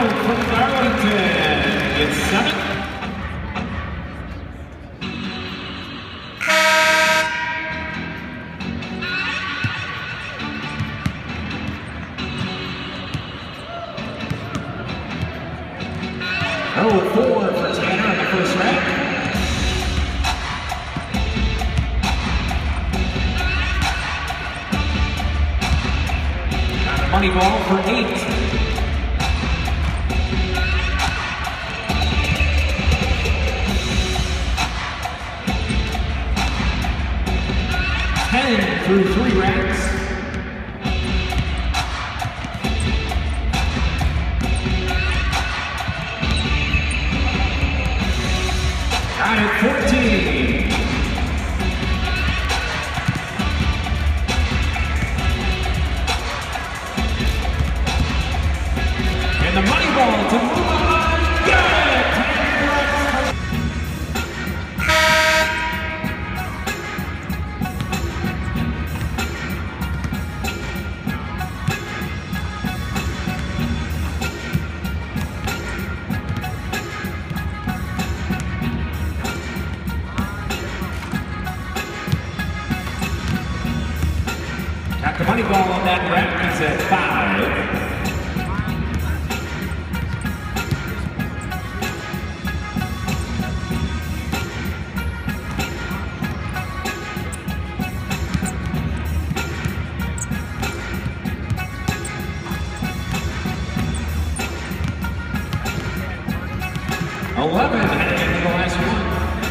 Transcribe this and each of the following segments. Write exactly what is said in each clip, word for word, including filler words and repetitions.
out from Darlington. It's seven. oh four for Tanner in the first round. Got a money ball for eight. ten through three racks. Got it, fourteen. And the money ball to move on. Got it! Got the money ball on that rack. He's at five. eleven heading into the last one.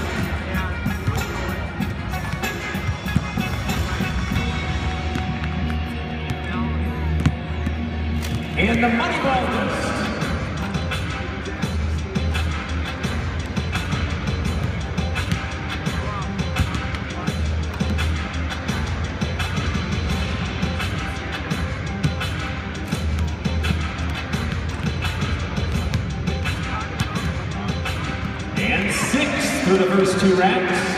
And the money ball list. And six through the first two racks.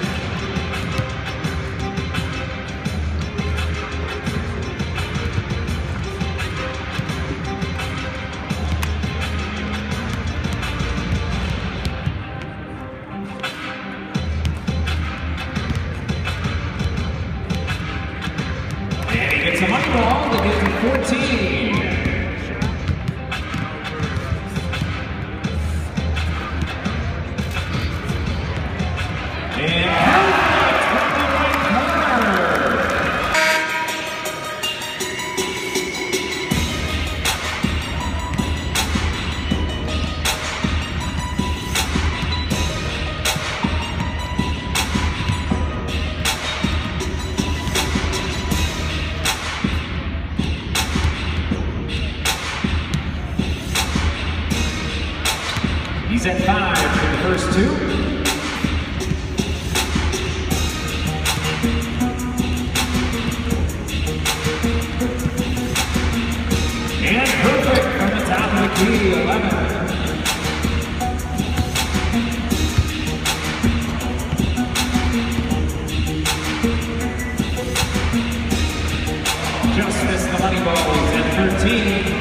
And he gets a money ball to get to fourteen. And perfect from the right corner. He's at five for the first two. And perfect from the top of the key, eleven. Just missed the money ball, he's at thirteen.